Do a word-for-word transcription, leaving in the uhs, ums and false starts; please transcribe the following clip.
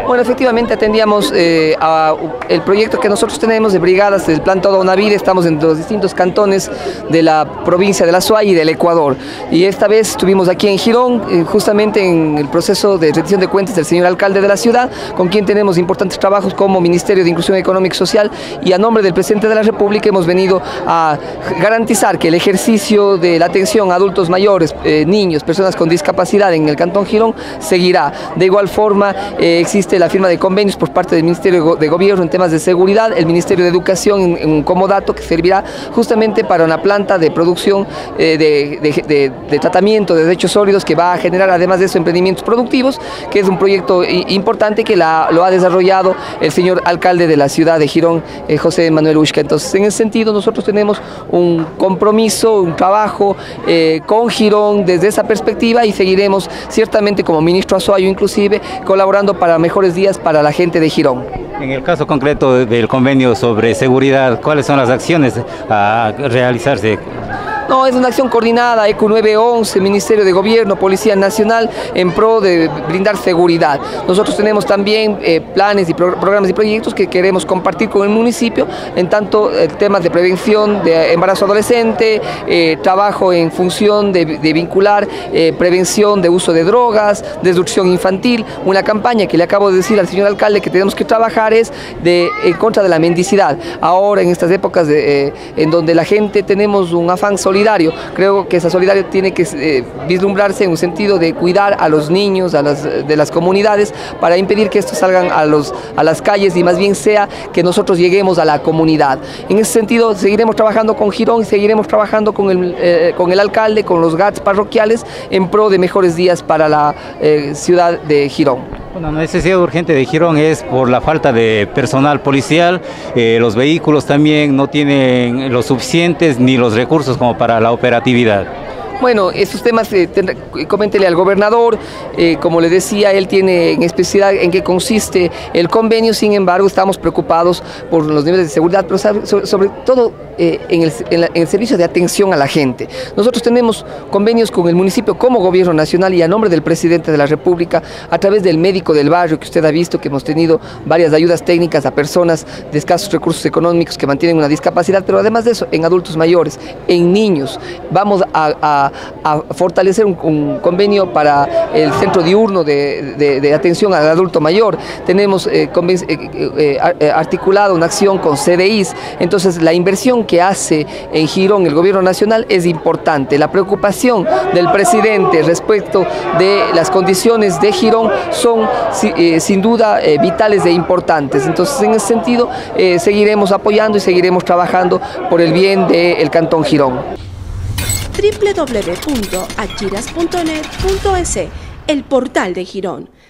Bueno, efectivamente atendíamos eh, a el proyecto que nosotros tenemos de brigadas del Plan Toda una Vida. Estamos en los distintos cantones de la provincia de La Suay y del Ecuador. Y esta vez estuvimos aquí en Girón, eh, justamente en el proceso de rendición de cuentas del señor alcalde de la ciudad, con quien tenemos importantes trabajos como Ministerio de Inclusión Económica y Social, y a nombre del presidente de la República hemos venido a garantizar que el ejercicio de la atención a adultos mayores, eh, niños, personas con discapacidad en el Cantón Girón seguirá. De igual forma, eh, existe la firma de convenios por parte del Ministerio de Gobierno en temas de seguridad, el Ministerio de Educación en, en un comodato que servirá justamente para una planta de producción eh, de, de, de, de tratamiento de desechos sólidos que va a generar además de eso emprendimientos productivos, que es un proyecto importante que la, lo ha desarrollado el señor alcalde de la ciudad de Girón, eh, José Manuel Ushka. Entonces, en ese sentido, nosotros tenemos un compromiso, un trabajo eh, con Girón desde esa perspectiva, y seguiremos ciertamente como ministro Azuayo inclusive colaborando para mejores días para la gente de Girón. En el caso concreto del convenio sobre seguridad, ¿cuáles son las acciones a realizarse? No, es una acción coordinada, E Q nueve once, Ministerio de Gobierno, Policía Nacional, en pro de brindar seguridad. Nosotros tenemos también eh, planes y pro programas y proyectos que queremos compartir con el municipio, en tanto eh, temas de prevención de embarazo adolescente, eh, trabajo en función de, de vincular eh, prevención de uso de drogas, desnutrición infantil. Una campaña que le acabo de decir al señor alcalde que tenemos que trabajar es de, en contra de la mendicidad. Ahora, en estas épocas de, eh, en donde la gente tenemos un afán solidario, creo que esa solidaridad tiene que eh, vislumbrarse en un sentido de cuidar a los niños a las, de las comunidades para impedir que estos salgan a, los, a las calles, y más bien sea que nosotros lleguemos a la comunidad. En ese sentido seguiremos trabajando con Girón, seguiremos trabajando con el, eh, con el alcalde, con los G A Ts parroquiales en pro de mejores días para la eh, ciudad de Girón. Bueno, la necesidad urgente de Girón es por la falta de personal policial. Eh, los vehículos también no tienen los suficientes ni los recursos como para la operatividad. Bueno, estos temas, eh, coméntele al gobernador, eh, como le decía, él tiene en especial en qué consiste el convenio. Sin embargo, estamos preocupados por los niveles de seguridad, pero sobre, sobre todo eh, en, el, en, la, en el servicio de atención a la gente. Nosotros tenemos convenios con el municipio como gobierno nacional y a nombre del presidente de la República, a través del médico del barrio, que usted ha visto que hemos tenido varias ayudas técnicas a personas de escasos recursos económicos que mantienen una discapacidad, pero además de eso, en adultos mayores, en niños. Vamos a, a a fortalecer un, un convenio para el centro diurno de, de, de atención al adulto mayor. Tenemos eh, eh, eh, articulado una acción con C D Is. Entonces, la inversión que hace en Girón el gobierno nacional es importante. La preocupación del presidente respecto de las condiciones de Girón son eh, sin duda eh, vitales e importantes. Entonces, en ese sentido, eh, seguiremos apoyando y seguiremos trabajando por el bien del Cantón Girón. doble u doble u doble u punto achiras punto net punto es, el portal de Girón.